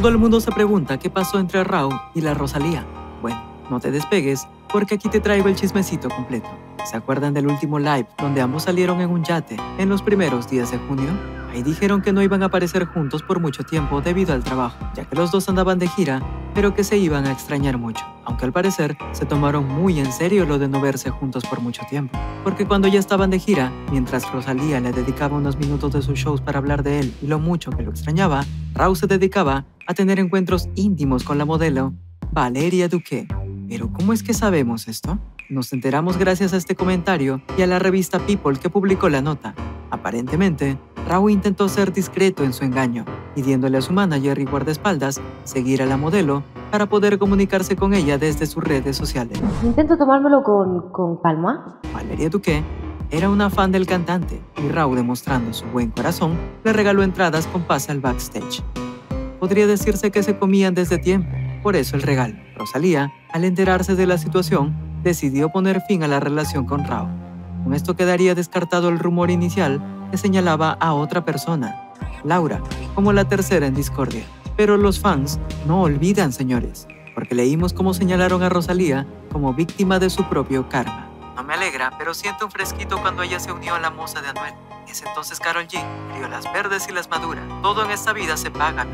Todo el mundo se pregunta qué pasó entre Rauw y la Rosalía. Bueno, no te despegues, porque aquí te traigo el chismecito completo. ¿Se acuerdan del último live donde ambos salieron en un yate en los primeros días de junio? Ahí dijeron que no iban a aparecer juntos por mucho tiempo debido al trabajo, ya que los dos andaban de gira, pero que se iban a extrañar mucho. Aunque al parecer se tomaron muy en serio lo de no verse juntos por mucho tiempo, porque cuando ya estaban de gira, mientras Rosalía le dedicaba unos minutos de sus shows para hablar de él y lo mucho que lo extrañaba, Rauw se dedicaba a tener encuentros íntimos con la modelo Valeria Duque. ¿Pero cómo es que sabemos esto? Nos enteramos gracias a este comentario y a la revista People que publicó la nota. Aparentemente, Rauw intentó ser discreto en su engaño, pidiéndole a su manager y guardaespaldas seguir a la modelo para poder comunicarse con ella desde sus redes sociales. Intento tomármelo con calma. Valeria Duque era una fan del cantante y Rauw, demostrando su buen corazón, le regaló entradas con pase al backstage. Podría decirse que se comían desde tiempo, por eso el regalo. Rosalía, al enterarse de la situación, decidió poner fin a la relación con Rauw. Con esto quedaría descartado el rumor inicial que señalaba a otra persona, Laura, como la tercera en discordia. Pero los fans no olvidan, señores, porque leímos cómo señalaron a Rosalía como víctima de su propio karma. No me alegra, pero siento un fresquito cuando ella se unió a la musa de Anuel. Es entonces Karol G, crió las verdes y las maduras. Todo en esta vida se paga.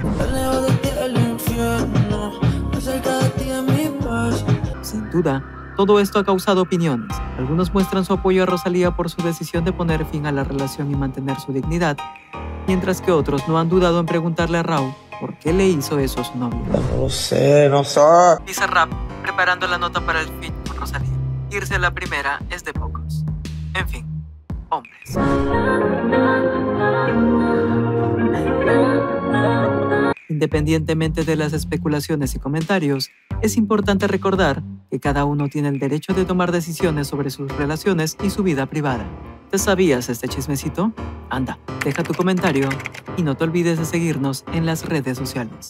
Sin duda, todo esto ha causado opiniones. Algunos muestran su apoyo a Rosalía por su decisión de poner fin a la relación y mantener su dignidad, mientras que otros no han dudado en preguntarle a Rauw por qué le hizo eso a su novio. No sé. Dice Rap, preparando la nota para el feat con Rosalía. Irse a la primera es de pocos. En fin, hombres. Independientemente de las especulaciones y comentarios, es importante recordar que cada uno tiene el derecho de tomar decisiones sobre sus relaciones y su vida privada. ¿Te sabías este chismecito? Anda, deja tu comentario y no te olvides de seguirnos en las redes sociales.